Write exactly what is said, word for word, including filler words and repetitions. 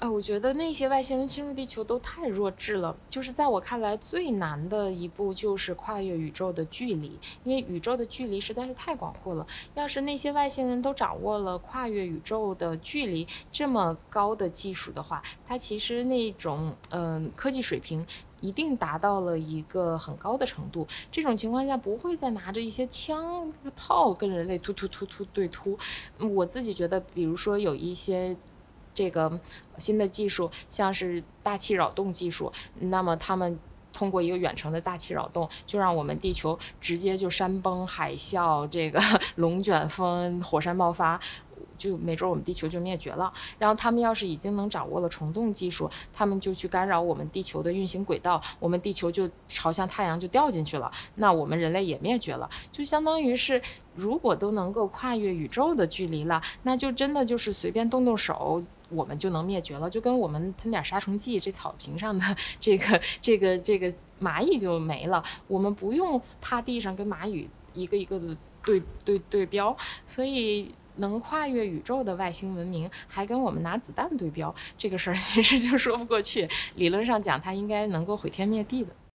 啊，我觉得那些外星人侵入地球都太弱智了。就是在我看来，最难的一步就是跨越宇宙的距离，因为宇宙的距离实在是太广阔了。要是那些外星人都掌握了跨越宇宙的距离这么高的技术的话，它其实那种嗯、呃、科技水平一定达到了一个很高的程度。这种情况下，不会再拿着一些枪炮跟人类突突突突对突。我自己觉得，比如说有一些。这个新的技术，像是大气扰动技术，那么他们通过一个远程的大气扰动，就让我们地球直接就山崩、海啸、这个龙卷风、火山爆发。就没准我们地球就灭绝了。然后他们要是已经能掌握了虫洞技术，他们就去干扰我们地球的运行轨道，我们地球就朝向太阳就掉进去了，那我们人类也灭绝了。就相当于是，如果都能够跨越宇宙的距离了，那就真的就是随便动动手。我们就能灭绝了，就跟我们喷点杀虫剂，这草坪上的这个这个这个蚂蚁就没了，我们不用趴地上跟蚂蚁一个一个的对对对标。所以能跨越宇宙的外星文明还跟我们拿子弹对标，这个事儿其实就说不过去。理论上讲，它应该能够毁天灭地的。